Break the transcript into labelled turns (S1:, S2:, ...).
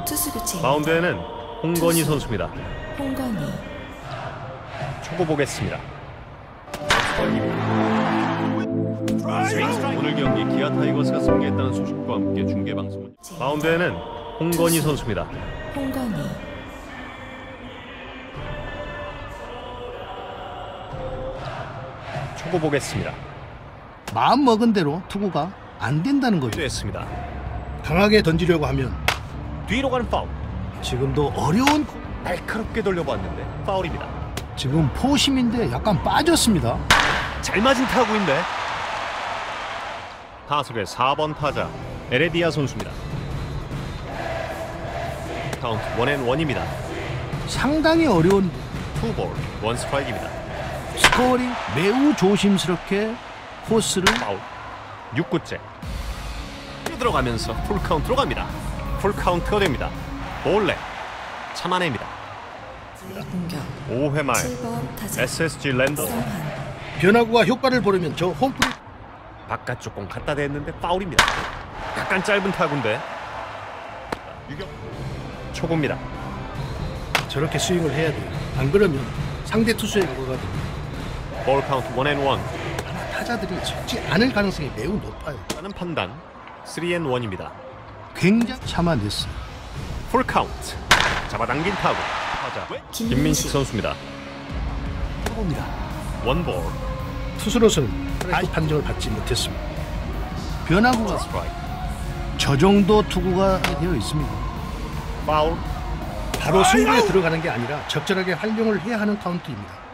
S1: 투수 교체.
S2: 마운드에는 홍건희 선수입니다.
S1: 홍건희.
S2: 초고 보겠습니다. 오늘 경기 기아 타이거스가 승리했다는 소식과 함께 중계 방송을. 마운드에는 홍건희 선수입니다.
S1: 홍건희.
S2: 초고 보겠습니다.
S3: 마음 먹은 대로 투구가 안 된다는 거죠.
S2: 됐습니다.
S3: 강하게 던지려고 하면
S2: 뒤로 가는 파울.
S3: 지금도 어려운
S2: 날카롭게 돌려봤는데 파울입니다.
S3: 지금 포심인데 약간 빠졌습니다.
S2: 잘 맞은 타구인데. 타석의 4번 타자 에레디아 선수입니다. 카운트 원앤원입니다.
S3: 상당히 어려운
S2: 투볼 원스트라이크입니다.
S3: 스코어링 매우 조심스럽게 코스를
S2: 파울. 6구째 들어가면서 풀카운트로 갑니다. 풀카운트가 됩니다. 볼넷 참아냅니다.
S1: 공격.
S2: 5회 말
S1: 7번 타자
S2: SSG 랜더
S1: 성한.
S3: 변화구가 효과를 보려면 저 홈플
S2: 바깥쪽 공 갖다 댔는데 파울입니다. 약간 짧은 타구인데 유격 초구입니다.
S3: 저렇게 스윙을 해야 돼요. 안 그러면 상대 투수의 결과가 됩니다.
S2: 볼 카운트 원앤원.
S3: 타자들이 속지 않을 가능성이 매우 높아요.
S2: 라는 판단 3&1입니다.
S3: 굉장히 참아냈어요.
S2: 풀카운트 잡아당긴 타구. 타자 김민식 선수입니다.
S3: 봅니다.
S2: 원볼
S3: 투수로서는 스트라이크 판정을 받지 못했습니다. 변화구가
S2: 스트라이크.
S3: 저 정도 투구가 되어 있습니다.
S2: 파울.
S3: 바로 승부에 들어가는 게 아니라 적절하게 활용을 해야 하는 카운트입니다.